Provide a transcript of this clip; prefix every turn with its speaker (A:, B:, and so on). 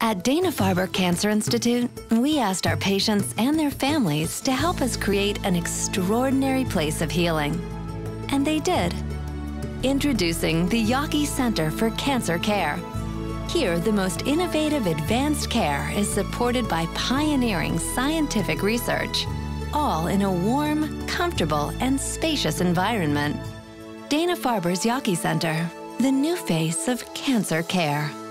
A: At Dana-Farber Cancer Institute, we asked our patients and their families to help us create an extraordinary place of healing. And they did. Introducing the Yawkey Center for Cancer Care. Here, the most innovative advanced care is supported by pioneering scientific research, all in a warm, comfortable, and spacious environment. Dana-Farber's Yawkey Center, the new face of cancer care.